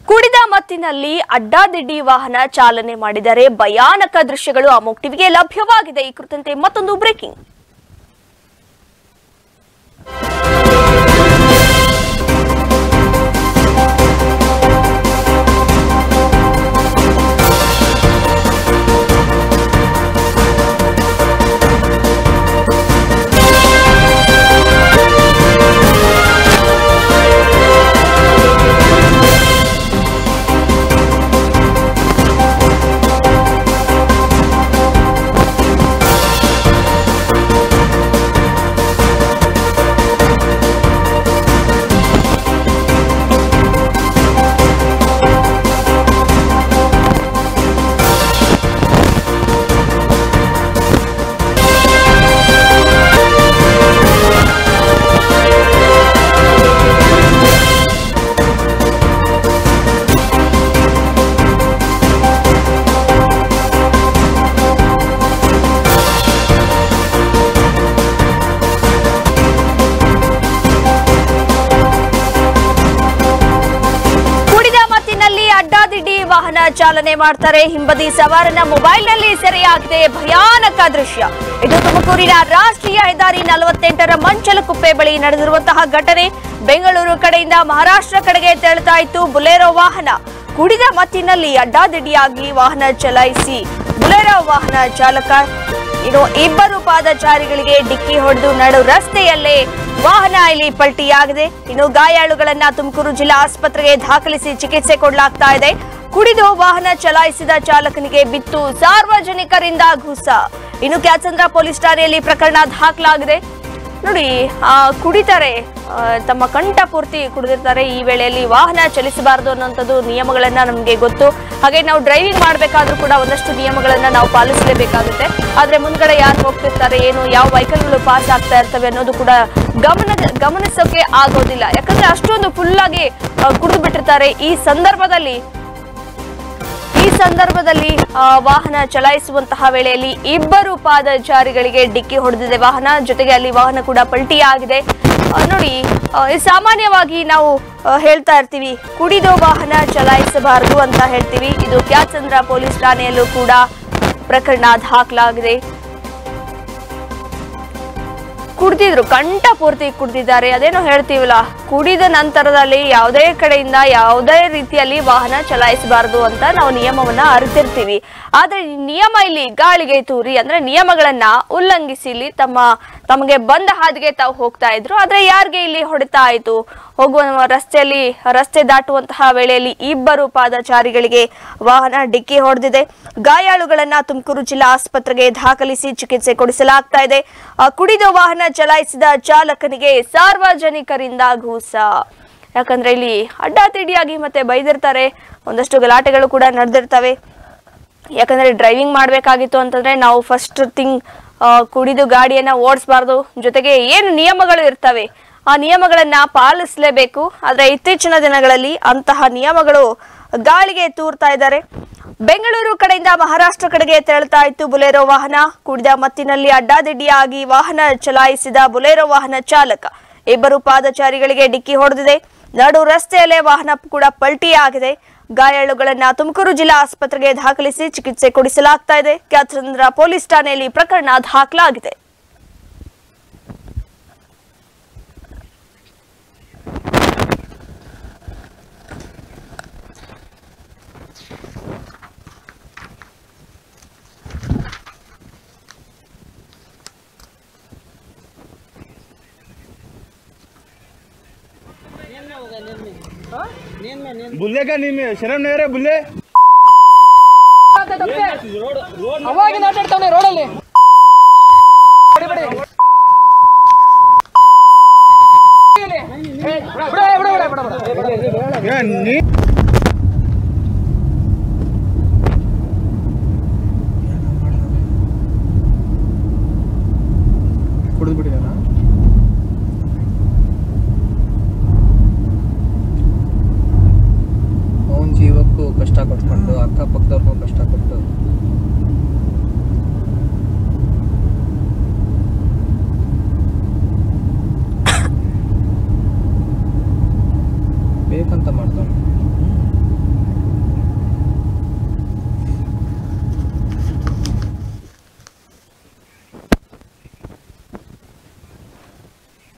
ಕುಡಿದ ಮತ್ತಿನಲ್ಲಿ ಅಡ್ಡಾದಿಡ್ಡಿ ವಾಹನ ಚಾಲನೆ ಮಾಡಿದರೆ ಭಯಾನಕ ದೃಶ್ಯಗಳು ಅಮೋಕ್ ಟಿವಿಗೆ ಲಭ್ಯವಾಗಿದೆ. ಈ ಕುರಿತಂತೆ ಮತ್ತೊಂದು ಬ್ರೇಕಿಂಗ್. ಅಡ್ಡಾದಿಡ್ಡಿ ವಾಹನ ಚಾಲನೆ ಮಾಡ್ತಾರೆ. ಹಿಂಬದಿ ಸವಾರನ ಮೊಬೈಲ್ ನಲ್ಲಿ ಸೆರೆಯಾಗಿದೆ ಭಯಾನಕ ದೃಶ್ಯ. ಇದು ತುಮಕೂರಿನ ರಾಷ್ಟ್ರೀಯ ಹೆದ್ದಾರಿ 48ರ ಮಂಚಲಕುಪ್ಪೆ ಬಳಿ ನಡೆದಿರುವಂತಹ ಘಟನೆ. ಬೆಂಗಳೂರು ಕಡೆಯಿಂದ ಮಹಾರಾಷ್ಟ್ರ ಕಡೆಗೆ ತೆರಳುತ್ತಾ ಇತ್ತು ಬುಲೆರೋ ವಾಹನ. ಕುಡಿದ ಮತ್ತಿನಲ್ಲಿ ಅಡ್ಡಾದಿಡ್ಡಿಯಾಗಿ ವಾಹನ ಚಲಾಯಿಸಿ ಬುಲೆರೋ ವಾಹನ ಚಾಲಕ ಇಬ್ಬರು ಪಾದಚಾರಿಗಳಿಗೆ ಡಿಕ್ಕಿ ಹೊಡೆದು ನಡು ರಸ್ತೆಯಲ್ಲೇ ವಾಹನ ಇಲ್ಲಿ ಪಲ್ಟಿಯಾಗಿದೆ. ಇನ್ನು ಗಾಯಾಳುಗಳನ್ನ ತುಮಕೂರು ಜಿಲ್ಲಾ ಆಸ್ಪತ್ರೆಗೆ ದಾಖಲಿಸಿ ಚಿಕಿತ್ಸೆ ಕೊಡಲಾಗ್ತಾ ಇದೆ. ಕುಡಿದು ವಾಹನ ಚಲಾಯಿಸಿದ ಚಾಲಕನಿಗೆ ಬಿತ್ತು ಸಾರ್ವಜನಿಕರಿಂದ ಘೂಸ. ಇನ್ನು ಕ್ಯಾತ್ಸಂದ್ರ ಪೊಲೀಸ್ ಠಾಣೆಯಲ್ಲಿ ಪ್ರಕರಣ ದಾಖಲಾಗಿದೆ. ನೋಡಿ, ಕುಡಿತಾರೆ, ತಮ್ಮ ಕಂಠ ಪೂರ್ತಿ ಕುಡಿದಿರ್ತಾರೆ. ಈ ವೇಳೆಯಲ್ಲಿ ವಾಹನ ಚಲಿಸಬಾರದು ಅನ್ನೋಂಥದ್ದು ನಿಯಮಗಳನ್ನ ನಮಗೆ ಗೊತ್ತು. ಹಾಗೆ ನಾವು ಡ್ರೈವಿಂಗ್ ಮಾಡಬೇಕಾದ್ರೂ ಕೂಡ ಒಂದಷ್ಟು ನಿಯಮಗಳನ್ನ ನಾವು ಪಾಲಿಸಲೇಬೇಕಾಗುತ್ತೆ. ಆದ್ರೆ ಮುಂದ್ಗಡೆ ಯಾರು ಹೋಗ್ತಿರ್ತಾರೆ, ಏನು ಯಾವ ವೆಹಿಕಲ್ಗಳು ಪಾಸ್ ಆಗ್ತಾ ಇರ್ತವೆ ಅನ್ನೋದು ಕೂಡ ಗಮನಿಸೋಕೆ ಆಗೋದಿಲ್ಲ. ಯಾಕಂದ್ರೆ ಅಷ್ಟೊಂದು ಫುಲ್ ಆಗಿ ಕುಡಿದು ಬಿಟ್ಟಿರ್ತಾರೆ. ಈ ಸಂದರ್ಭದಲ್ಲಿ ವಾಹನ ಚಲಾಯಿಸುವಂತಹ ವೇಳೆಯಲ್ಲಿ ಇಬ್ಬರು ಪಾದಚಾರಿಗಳಿಗೆ ಡಿಕ್ಕಿ ಹೊಡೆದಿದೆ ವಾಹನ. ಜೊತೆಗೆ ಅಲ್ಲಿ ವಾಹನ ಕೂಡ ಪಲ್ಟಿಯಾಗಿದೆ. ನೋಡಿ, ಸಾಮಾನ್ಯವಾಗಿ ನಾವು ಹೇಳ್ತಾ ಇರ್ತೀವಿ, ಕುಡಿದು ವಾಹನ ಚಲಾಯಿಸಬಾರದು ಅಂತ ಹೇಳ್ತೀವಿ. ಇದು ಕ್ಯಾತ್ಸಂದ್ರ ಪೊಲೀಸ್ ಠಾಣೆಯಲ್ಲೂ ಕೂಡ ಪ್ರಕರಣ ದಾಖಲಾಗಿದೆ. ಕುಡಿದಿದ್ರು, ಕಂಠ ಪೂರ್ತಿ ಕುಡಿದಿದ್ದಾರೆ. ಅದೇನೋ ಹೇಳ್ತೀವಲ್ಲ, ಕುಡಿದ ನಂತರದಲ್ಲಿ ಯಾವುದೇ ಕಡೆಯಿಂದ ಯಾವುದೇ ರೀತಿಯಲ್ಲಿ ವಾಹನ ಚಲಾಯಿಸಬಾರದು ಅಂತ ನಾವು ನಿಯಮವನ್ನ ಅರಿತಿರ್ತೀವಿ. ಆದ್ರೆ ನಿಯಮ ಇಲ್ಲಿ ಗಾಳಿಗೆ ತೂರಿ, ಅಂದ್ರೆ ನಿಯಮಗಳನ್ನ ಉಲ್ಲಂಘಿಸಿ ಇಲ್ಲಿ ತಮಗೆ ಬಂದ ಹಾದಿಗೆ ತಾವು ಹೋಗ್ತಾ ಇದ್ರು. ಆದ್ರೆ ಯಾರಿಗೆ ಇಲ್ಲಿ ಹೊಡೆತಾ ಆಯ್ತು? ಹೋಗುವ ರಸ್ತೆ ದಾಟುವಂತಹ ವೇಳೆಯಲ್ಲಿ ಇಬ್ಬರು ಪಾದಚಾರಿಗಳಿಗೆ ವಾಹನ ಡಿಕ್ಕಿ ಹೊಡೆದಿದೆ. ಗಾಯಾಳುಗಳನ್ನ ತುಮಕೂರು ಜಿಲ್ಲಾ ಆಸ್ಪತ್ರೆಗೆ ದಾಖಲಿಸಿ ಚಿಕಿತ್ಸೆ ಕೊಡಿಸಲಾಗ್ತಾ ಇದೆ. ಕುಡಿದು ವಾಹನ ಚಲಾಯಿಸಿದ ಚಾಲಕನಿಗೆ ಸಾರ್ವಜನಿಕರಿಂದ ಘೂಸ. ಯಾಕಂದ್ರೆ ಇಲ್ಲಿ ಅಡ್ಡಾದಿಡ್ಡಿಯಾಗಿ ಮತ್ತೆ ಬೈದಿರ್ತಾರೆ, ಒಂದಷ್ಟು ಗಲಾಟೆಗಳು ಕೂಡ ನಡೆದಿರ್ತವೆ. ಯಾಕಂದ್ರೆ ಡ್ರೈವಿಂಗ್ ಮಾಡ್ಬೇಕಾಗಿತ್ತು ಅಂತಂದ್ರೆ ನಾವು ಫಸ್ಟ್ ಥಿಂಗ್ ಕುಡಿದು ಗಾಡಿಯನ್ನ ಓಡಿಸಬಾರ್ದು. ಜೊತೆಗೆ ಏನು ನಿಯಮಗಳು ಇರ್ತವೆ ಆ ನಿಯಮಗಳನ್ನ ಪಾಲಿಸಲೇಬೇಕು. ಆದ್ರೆ ಇತ್ತೀಚಿನ ದಿನಗಳಲ್ಲಿ ಅಂತಹ ನಿಯಮಗಳು ಗಾಳಿಗೆ ತೂರ್ತಾ ಇದ್ದಾರೆ. ಬೆಂಗಳೂರು ಕಡೆಯಿಂದ ಮಹಾರಾಷ್ಟ್ರ ಕಡೆಗೆ ತೆರಳುತ್ತಾ ಇತ್ತು ಬುಲೆರೋ ವಾಹನ. ಕುಡಿದ ಮತ್ತಿನಲ್ಲಿ ಅಡ್ಡಾದಿಡ್ಡಿಯಾಗಿ ವಾಹನ ಚಲಾಯಿಸಿದ ಬುಲೆರೋ ವಾಹನ ಚಾಲಕ ಇಬ್ಬರು ಪಾದಚಾರಿಗಳಿಗೆ ಡಿಕ್ಕಿ ಹೊಡೆದಿದೆ. ನಡು ರಸ್ತೆಯಲ್ಲೇ ವಾಹನ ಕೂಡ ಪಲ್ಟಿಯಾಗಿದೆ. ಗಾಯಾಳುಗಳನ್ನ ತುಮಕೂರು ಜಿಲ್ಲಾ ಆಸ್ಪತ್ರೆಗೆ ದಾಖಲಿಸಿ ಚಿಕಿತ್ಸೆ ಕೊಡಿಸಲಾಗ್ತಾ ಇದೆ. ಕ್ಯಾತ್ಸಂದ್ರ ಪೊಲೀಸ್ ಠಾಣೆಯಲ್ಲಿ ಪ್ರಕರಣ ದಾಖಲಾಗಿದೆ. बुल्ले का नीम में शर्म नहीं रहे बुल्ले ಅವಾಗಿ ಮಾತಾಡ್ತಾನೆ ರೋಡಲ್ಲಿ ಕುಡಿದು ಬಿಟ್ಟಿದ್ದಾನ. ಅವನ ಜೀವಕ್ಕೂ ಕಷ್ಟ ಕೊಟ್ಕೊಂಡು ಅಕ್ಕಪಕ್ಕದವ್ರಿಗೂ ಕಷ್ಟ ಕೊಟ್ಟು ಬೇಕಂತ ಮಾಡ್ತಾರೆ.